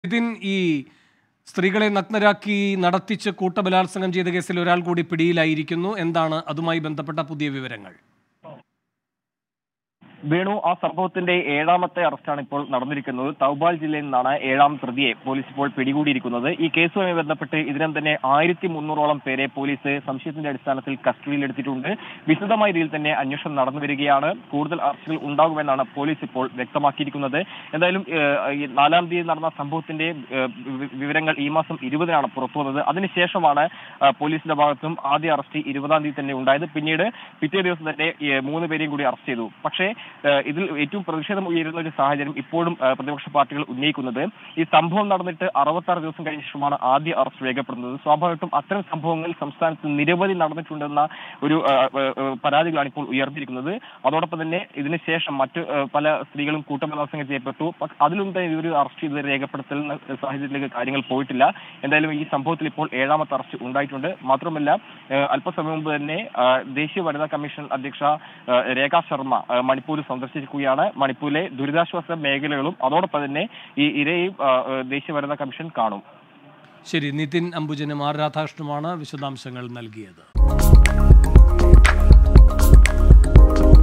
ഇതിൻ ഈ സ്ത്രീകളെ നഗ്നരാക്കി നടത്തിച്ച് കൂട്ടബലാത്സംഗം ചെയ്ത കേസിൽ ഒരാൾ കൂടി പിടിയിലായിരിക്കുന്നു. എന്താണ് അതുമായി ബന്ധപ്പെട്ട പുതിയ വിവരങ്ങൾ? വേണു, ആ സംഭവത്തിന്റെ 7ാമത്തെ അറസ്റ്റാണ് ഇപ്പോൾ നടന്നിരിക്കുന്നത്. തൗബാൽ ജില്ലയിൽ നിന്നാണ് 7ാം പ്രതിയെ പോലീസ് ഇപ്പോൾ പിടികൂടിയിരിക്കുന്നത്. ഈ കേസുമായി ബന്ധപ്പെട്ട് ഇതിനും തന്നെ 1300ഓളം പേരെ പോലീസ് സംശയത്തിന്റെ അടിസ്ഥാനത്തിൽ കസ്റ്റഡിയിലെടുത്തിട്ടുണ്ട്. വിശദമായ രീതിയിൽ തന്നെ അന്വേഷണം നടന്നു വരികയാണ്. കൂടുതൽ അറസ്റ്റുകൾ ഉണ്ടാകുമെന്നാണ് പോലീസ് ഇപ്പോൾ വ്യക്തമാക്കിയിരിക്കുന്നത്. എന്തായാലും 4ാം തീയതി നടന്ന സംഭവത്തിന്റെ വിവരങ്ങൾ ഈ മാസം 20-നാണ് പുറത്തു വന്നത്. അതിനുശേഷമാണ് പോലീസിന്റെ ഭാഗത്തും ആദ്യ അറസ്റ്റ് 20-ാം തീയതി തന്നെ ഉണ്ടായത്. പിന്നീട് പിറ്റേ ദിവസം തന്നെ 3 പേരെയും കൂടി അറസ്റ്റ് ചെയ്തു. പക്ഷേ ഇതിൽ ഏറ്റവും പ്രതിഷേധം ഉയരുന്ന ഒരു സാഹചര്യം ഇപ്പോഴും പ്രതിപക്ഷ പാർട്ടികൾ ഉന്നയിക്കുന്നത്, ഈ സംഭവം നടന്നിട്ട് 66 ദിവസം കഴിഞ്ഞ ശേഷമാണ് ആദ്യ അറസ്റ്റ് രേഖപ്പെടുന്നത്. സ്വാഭാവികമായിട്ടും അത്തരം സംഭവങ്ങൾ സംസ്ഥാനത്ത് നിരവധി നടന്നിട്ടുണ്ടെന്ന ഒരു പരാതികളാണ് ഇപ്പോൾ ഉയർന്നിരിക്കുന്നത്. അതോടൊപ്പം തന്നെ ഇതിനുശേഷം മറ്റ് പല സ്ത്രീകളും കൂട്ടബലാത്സംഗം ചെയ്യപ്പെട്ടു. അതിലൊന്നും തന്നെ ഇതൊരു അറസ്റ്റ് ചെയ്ത് രേഖപ്പെടുത്തുന്ന സാഹചര്യത്തിലേക്ക് കാര്യങ്ങൾ പോയിട്ടില്ല. എന്തായാലും ഈ സംഭവത്തിൽ ഇപ്പോൾ 7ാമത്തെ അറസ്റ്റ് ഉണ്ടായിട്ടുണ്ട്. മാത്രമല്ല, അല്പസമയം മുമ്പ് തന്നെ ദേശീയ വനിതാ കമ്മീഷൻ അധ്യക്ഷ രേഖാ ശർമ്മ മണിപ്പൂർ സന്ദർശിക്കുകയാണ്. മണിപ്പൂരിലെ ദുരിതാശ്വാസ മേഖലകളും അതോടൊപ്പം തന്നെ ഈ ഇരയും ദേശീയ വനിതാ കമ്മീഷൻ കാണും. ശരി, നിതിൻ അംബുജനും ആർ രാധാകൃഷ്ണനുമാണ് വിശദാംശങ്ങൾ നൽകിയത്.